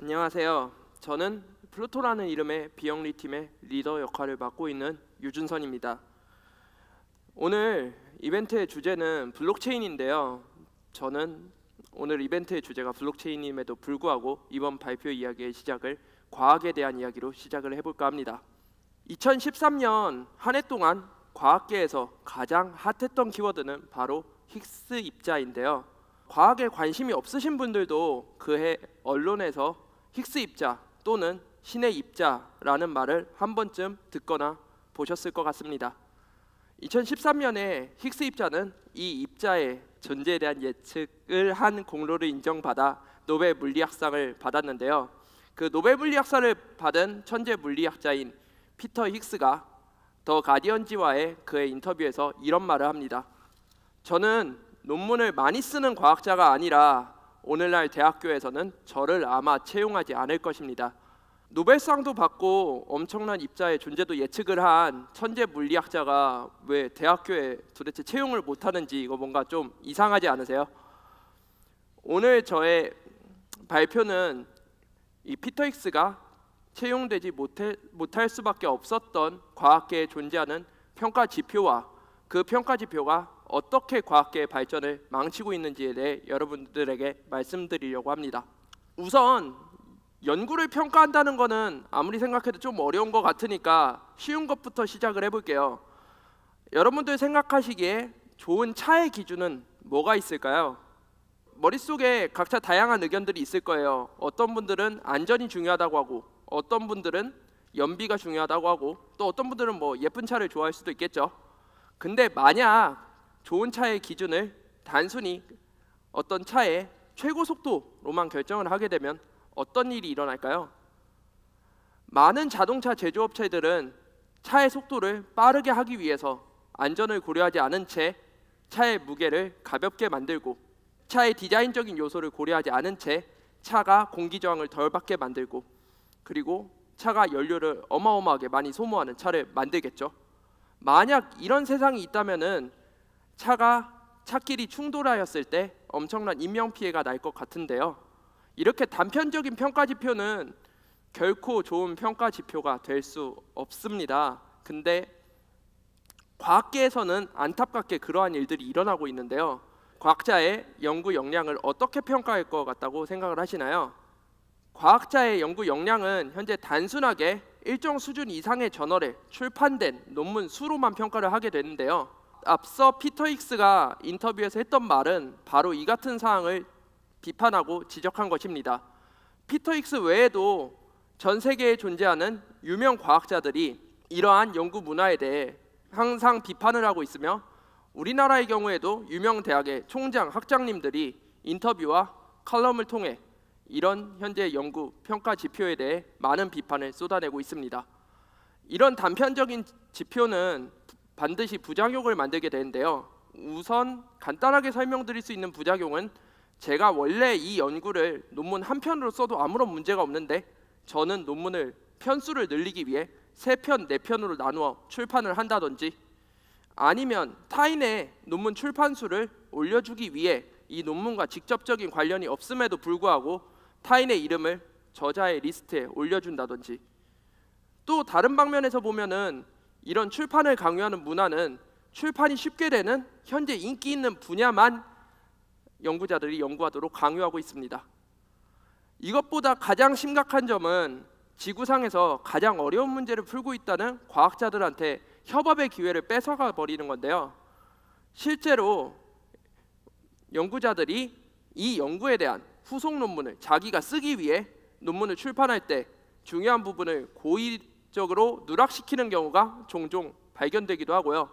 안녕하세요. 저는 플루토라는 이름의 비영리 팀의 리더 역할을 맡고 있는 유준선입니다. 오늘 이벤트의 주제는 블록체인인데요. 저는 오늘 이벤트의 주제가 블록체인임에도 불구하고 이번 발표 이야기의 시작을 과학에 대한 이야기로 시작을 해볼까 합니다. 2013년 한 해 동안 과학계에서 가장 핫했던 키워드는 바로 힉스 입자인데요. 과학에 관심이 없으신 분들도 그해 언론에서 힉스 입자 또는 신의 입자라는 말을 한 번쯤 듣거나 보셨을 것 같습니다. 2013년에 힉스 입자는 이 입자의 존재에 대한 예측을 한 공로를 인정받아 노벨 물리학상을 받았는데요. 그 노벨 물리학상을 받은 천재 물리학자인 피터 힉스가 더 가디언지와의 그의 인터뷰에서 이런 말을 합니다. 저는 논문을 많이 쓰는 과학자가 아니라 오늘날 대학교에서는 저를 아마 채용하지 않을 것입니다. 노벨상도 받고 엄청난 입자의 존재도 예측을 한 천재 물리학자가 왜 대학교에 도대체 채용을 못하는지 이거 뭔가 좀 이상하지 않으세요? 오늘 저의 발표는 이 피터 힉스가 채용되지 못할 수밖에 없었던 과학계에 존재하는 평가 지표와 그 평가 지표가 어떻게 과학계의 발전을 망치고 있는지에 대해 여러분들에게 말씀드리려고 합니다. 우선 연구를 평가한다는 것은 아무리 생각해도 좀 어려운 것 같으니까 쉬운 것부터 시작을 해볼게요. 여러분들 생각하시기에 좋은 차의 기준은 뭐가 있을까요? 머릿속에 각자 다양한 의견들이 있을 거예요. 어떤 분들은 안전이 중요하다고 하고, 어떤 분들은 연비가 중요하다고 하고, 또 어떤 분들은 뭐 예쁜 차를 좋아할 수도 있겠죠. 근데 만약 좋은 차의 기준을 단순히 어떤 차의 최고 속도로만 결정을 하게 되면 어떤 일이 일어날까요? 많은 자동차 제조업체들은 차의 속도를 빠르게 하기 위해서 안전을 고려하지 않은 채 차의 무게를 가볍게 만들고, 차의 디자인적인 요소를 고려하지 않은 채 차가 공기 저항을 덜 받게 만들고, 그리고 차가 연료를 어마어마하게 많이 소모하는 차를 만들겠죠. 만약 이런 세상이 있다면은 차끼리 충돌하였을 때 엄청난 인명피해가 날 것 같은데요. 이렇게 단편적인 평가 지표는 결코 좋은 평가 지표가 될 수 없습니다. 근데 과학계에서는 안타깝게 그러한 일들이 일어나고 있는데요. 과학자의 연구 역량을 어떻게 평가할 것 같다고 생각을 하시나요? 과학자의 연구 역량은 현재 단순하게 일정 수준 이상의 저널에 출판된 논문 수로만 평가를 하게 되는데요. 앞서 피터 힉스가 인터뷰에서 했던 말은 바로 이 같은 사항을 비판하고 지적한 것입니다. 피터 힉스 외에도 전 세계에 존재하는 유명 과학자들이 이러한 연구 문화에 대해 항상 비판을 하고 있으며, 우리나라의 경우에도 유명 대학의 총장, 학장님들이 인터뷰와 칼럼을 통해 이런 현재 연구 평가 지표에 대해 많은 비판을 쏟아내고 있습니다. 이런 단편적인 지표는 반드시 부작용을 만들게 되는데요. 우선 간단하게 설명드릴 수 있는 부작용은, 제가 원래 이 연구를 논문 한 편으로 써도 아무런 문제가 없는데 저는 논문을 편수를 늘리기 위해 3편, 4편으로 나누어 출판을 한다든지, 아니면 타인의 논문 출판수를 올려주기 위해 이 논문과 직접적인 관련이 없음에도 불구하고 타인의 이름을 저자의 리스트에 올려준다든지, 또 다른 방면에서 보면은 이런 출판을 강요하는 문화는 출판이 쉽게 되는 현재 인기 있는 분야만 연구자들이 연구하도록 강요하고 있습니다. 이것보다 가장 심각한 점은 지구상에서 가장 어려운 문제를 풀고 있다는 과학자들한테 협업의 기회를 뺏어가 버리는 건데요. 실제로 연구자들이 이 연구에 대한 후속 논문을 자기가 쓰기 위해 논문을 출판할 때 중요한 부분을 고의적으로 누락시키는 경우가 종종 발견되기도 하고요.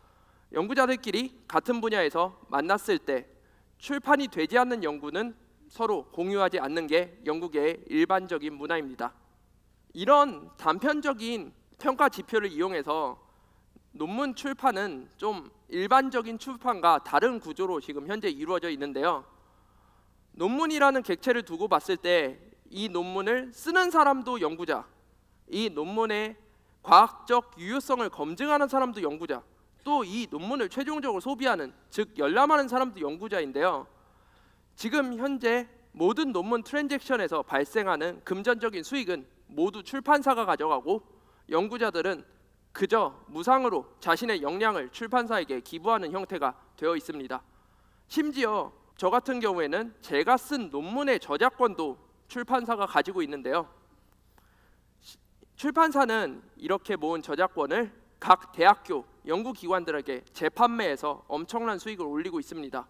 연구자들끼리 같은 분야에서 만났을 때 출판이 되지 않는 연구는 서로 공유하지 않는 게 연구계의 일반적인 문화입니다. 이런 단편적인 평가 지표를 이용해서 논문 출판은 좀 일반적인 출판과 다른 구조로 지금 현재 이루어져 있는데요. 논문이라는 객체를 두고 봤을 때 이 논문을 쓰는 사람도 연구자, 이 논문의 과학적 유효성을 검증하는 사람도 연구자, 또 이 논문을 최종적으로 소비하는, 즉 열람하는 사람도 연구자인데요. 지금 현재 모든 논문 트랜잭션에서 발생하는 금전적인 수익은 모두 출판사가 가져가고 연구자들은 그저 무상으로 자신의 역량을 출판사에게 기부하는 형태가 되어 있습니다. 심지어 저 같은 경우에는 제가 쓴 논문의 저작권도 출판사가 가지고 있는데요. 출판사는 이렇게 모은 저작권을 각 대학교, 연구기관들에게 재판매해서 엄청난 수익을 올리고 있습니다.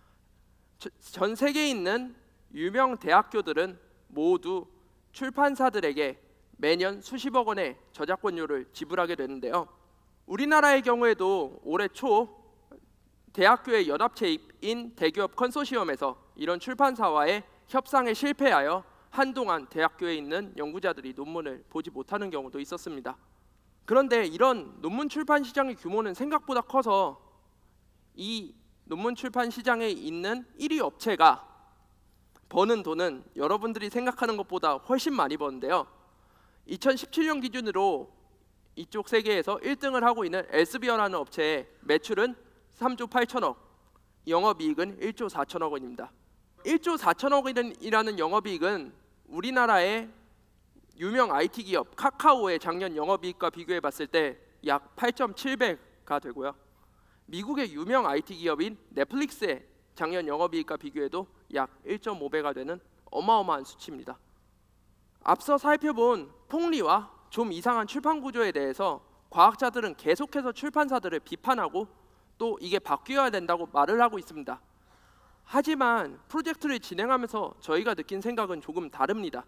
전 세계에 있는 유명 대학교들은 모두 출판사들에게 매년 수십억 원의 저작권료를 지불하게 되는데요. 우리나라의 경우에도 올해 초 대학교의 연합체인 대기업 컨소시엄에서 이런 출판사와의 협상에 실패하여 한동안 대학교에 있는 연구자들이 논문을 보지 못하는 경우도 있었습니다. 그런데 이런 논문 출판 시장의 규모는 생각보다 커서 이 논문 출판 시장에 있는 1위 업체가 버는 돈은 여러분들이 생각하는 것보다 훨씬 많이 버는데요. 2017년 기준으로 이쪽 세계에서 1등을 하고 있는 엘스비어라는 업체의 매출은 3조 8천억, 영업이익은 1조 4천억 원입니다. 1조 4천억 원이라는 영업이익은 우리나라의 유명 IT 기업 카카오의 작년 영업이익과 비교해 봤을 때 약 8.7배가 되고요. 미국의 유명 IT 기업인 넷플릭스의 작년 영업이익과 비교해도 약 1.5배가 되는 어마어마한 수치입니다. 앞서 살펴본 폭리와 좀 이상한 출판 구조에 대해서 과학자들은 계속해서 출판사들을 비판하고 또 이게 바뀌어야 된다고 말을 하고 있습니다. 하지만 프로젝트를 진행하면서 저희가 느낀 생각은 조금 다릅니다.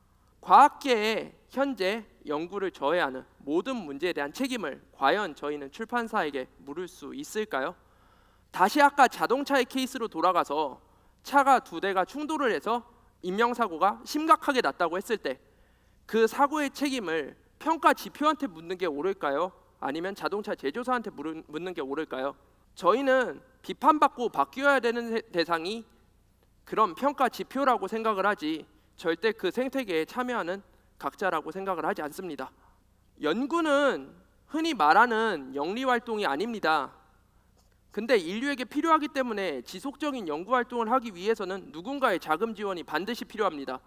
과학계에 현재 연구를 저해하는 모든 문제에 대한 책임을 과연 저희는 출판사에게 물을 수 있을까요? 다시 아까 자동차의 케이스로 돌아가서 차가 두 대가 충돌을 해서 인명사고가 심각하게 났다고 했을 때 그 사고의 책임을 평가 지표한테 묻는 게 옳을까요? 아니면 자동차 제조사한테 묻는 게 옳을까요? 저희는 비판받고 바뀌어야 되는 대상이 그런 평가 지표라고 생각을 하지 절대 그 생태계에 참여하는 각자라고 생각을 하지 않습니다. 연구는 흔히 말하는 영리활동이 아닙니다. 근데 인류에게 필요하기 때문에 지속적인 연구활동을 하기 위해서는 누군가의 자금 지원이 반드시 필요합니다.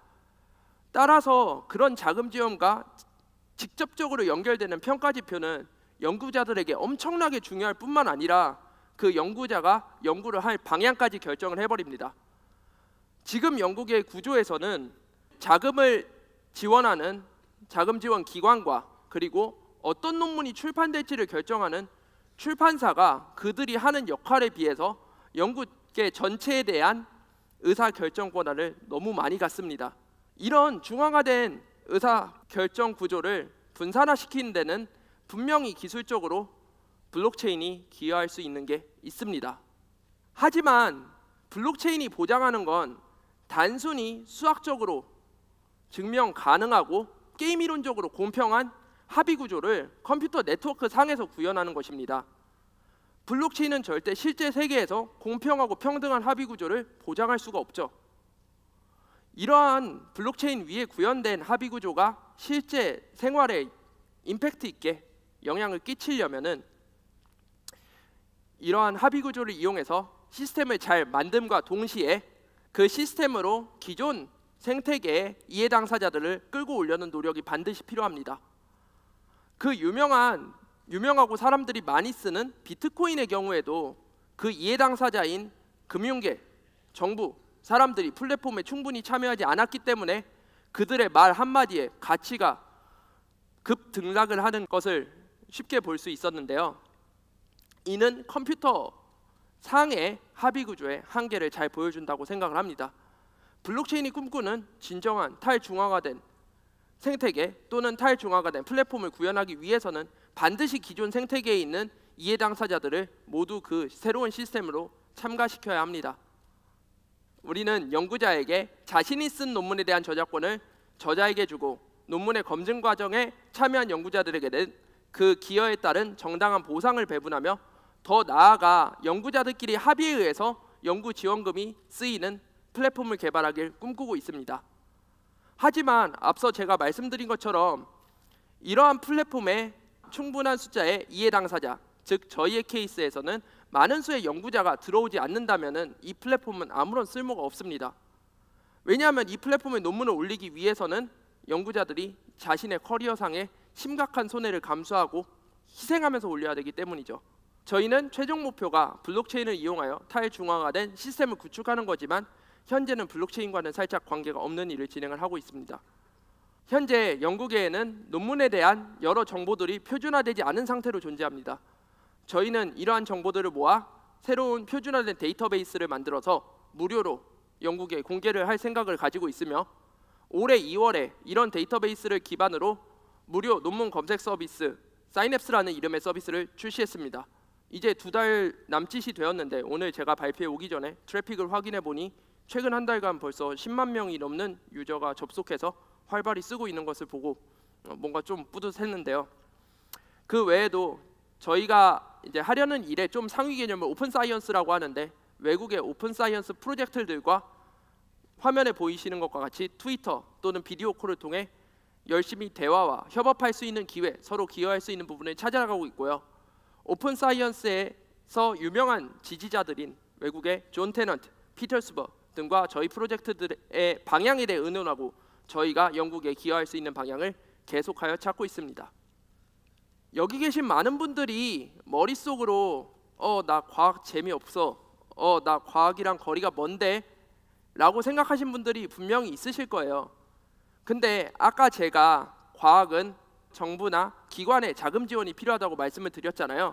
따라서 그런 자금 지원과 직접적으로 연결되는 평가 지표는 연구자들에게 엄청나게 중요할 뿐만 아니라 그 연구자가 연구를 할 방향까지 결정을 해버립니다. 지금 영국의 구조에서는 자금을 지원하는 자금 지원 기관과 그리고 어떤 논문이 출판될지를 결정하는 출판사가 그들이 하는 역할에 비해서 연구계 전체에 대한 의사결정 권한을 너무 많이 갖습니다. 이런 중앙화된 의사결정 구조를 분산화시키는 데는 분명히 기술적으로 블록체인이 기여할 수 있는 게 있습니다. 하지만 블록체인이 보장하는 건 단순히 수학적으로 증명 가능하고 게임 이론적으로 공평한 합의 구조를 컴퓨터 네트워크 상에서 구현하는 것입니다. 블록체인은 절대 실제 세계에서 공평하고 평등한 합의 구조를 보장할 수가 없죠. 이러한 블록체인 위에 구현된 합의 구조가 실제 생활에 임팩트 있게 영향을 끼치려면은 이러한 합의 구조를 이용해서 시스템을 잘 만듦과 동시에 그 시스템으로 기존 생태계의 이해 당사자들을 끌고 오려는 노력이 반드시 필요합니다. 그 유명하고 사람들이 많이 쓰는 비트코인의 경우에도 그 이해 당사자인 금융계, 정부, 사람들이 플랫폼에 충분히 참여하지 않았기 때문에 그들의 말 한마디에 가치가 급등락을 하는 것을 쉽게 볼 수 있었는데요. 이는 컴퓨터 상의 합의 구조의 한계를 잘 보여준다고 생각을 합니다. 블록체인이 꿈꾸는 진정한 탈중앙화된 생태계 또는 탈중앙화된 플랫폼을 구현하기 위해서는 반드시 기존 생태계에 있는 이해 당사자들을 모두 그 새로운 시스템으로 참가시켜야 합니다. 우리는 연구자에게 자신이 쓴 논문에 대한 저작권을 저자에게 주고 논문의 검증 과정에 참여한 연구자들에게는 그 기여에 따른 정당한 보상을 배분하며 더 나아가 연구자들끼리 합의에 의해서 연구 지원금이 쓰이는 플랫폼을 개발하길 꿈꾸고 있습니다. 하지만 앞서 제가 말씀드린 것처럼 이러한 플랫폼에 충분한 숫자의 이해 당사자, 즉 저희의 케이스에서는 많은 수의 연구자가 들어오지 않는다면 이 플랫폼은 아무런 쓸모가 없습니다. 왜냐하면 이 플랫폼에 논문을 올리기 위해서는 연구자들이 자신의 커리어상에 심각한 손해를 감수하고 희생하면서 올려야 되기 때문이죠. 저희는 최종 목표가 블록체인을 이용하여 탈중앙화된 시스템을 구축하는 거지만 현재는 블록체인과는 살짝 관계가 없는 일을 진행을 하고 있습니다. 현재 연구계에는 논문에 대한 여러 정보들이 표준화되지 않은 상태로 존재합니다. 저희는 이러한 정보들을 모아 새로운 표준화된 데이터베이스를 만들어서 무료로 연구계에 공개를 할 생각을 가지고 있으며 올해 2월에 이런 데이터베이스를 기반으로 무료 논문 검색 서비스 사이냅스라는 이름의 서비스를 출시했습니다. 이제 2달 남짓이 되었는데 오늘 제가 발표해 오기 전에 트래픽을 확인해 보니 최근 한 달간 벌써 10만 명이 넘는 유저가 접속해서 활발히 쓰고 있는 것을 보고 뭔가 좀 뿌듯했는데요. 그 외에도 저희가 이제 하려는 일의 좀 상위 개념을 오픈 사이언스라고 하는데 외국의 오픈 사이언스 프로젝트들과 화면에 보이시는 것과 같이 트위터 또는 비디오 콜을 통해 열심히 대화와 협업할 수 있는 기회, 서로 기여할 수 있는 부분을 찾아가고 있고요. 오픈 사이언스에서 유명한 지지자들인 외국의 존 테넌트, 피터 스버 등과 저희 프로젝트들의 방향에 대해 의논하고 저희가 영국에 기여할 수 있는 방향을 계속하여 찾고 있습니다. 여기 계신 많은 분들이 머릿속으로 나 과학 재미없어, 나 과학이랑 거리가 먼데 라고 생각하신 분들이 분명히 있으실 거예요. 근데 아까 제가 과학은 정부나 기관의 자금 지원이 필요하다고 말씀을 드렸잖아요.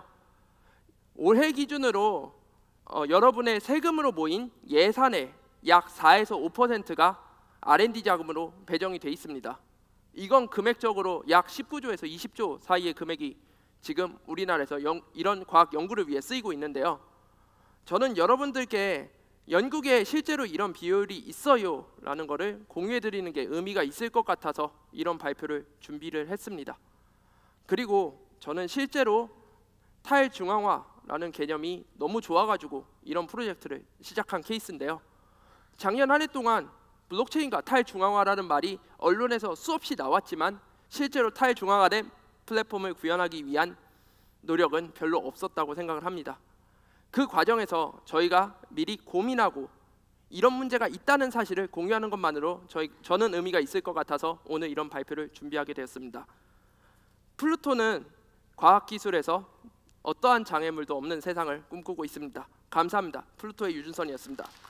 올해 기준으로 여러분의 세금으로 모인 예산의 약 4에서 5%가 R&D 자금으로 배정이 돼 있습니다. 이건 금액적으로 약 19조에서 20조 사이의 금액이 지금 우리나라에서 이런 과학 연구를 위해 쓰이고 있는데요. 저는 여러분들께 연구계에 실제로 이런 비율이 있어요 라는 것을 공유해 드리는 게 의미가 있을 것 같아서 이런 발표를 준비를 했습니다. 그리고 저는 실제로 탈중앙화라는 개념이 너무 좋아가지고 이런 프로젝트를 시작한 케이스인데요. 작년 한 해 동안 블록체인과 탈중앙화라는 말이 언론에서 수없이 나왔지만 실제로 탈중앙화된 플랫폼을 구현하기 위한 노력은 별로 없었다고 생각을 합니다. 그 과정에서 저희가 미리 고민하고 이런 문제가 있다는 사실을 공유하는 것만으로 저는 의미가 있을 것 같아서 오늘 이런 발표를 준비하게 되었습니다. 플루토는 과학기술에서 어떠한 장애물도 없는 세상을 꿈꾸고 있습니다. 감사합니다. 플루토의 유준선이었습니다.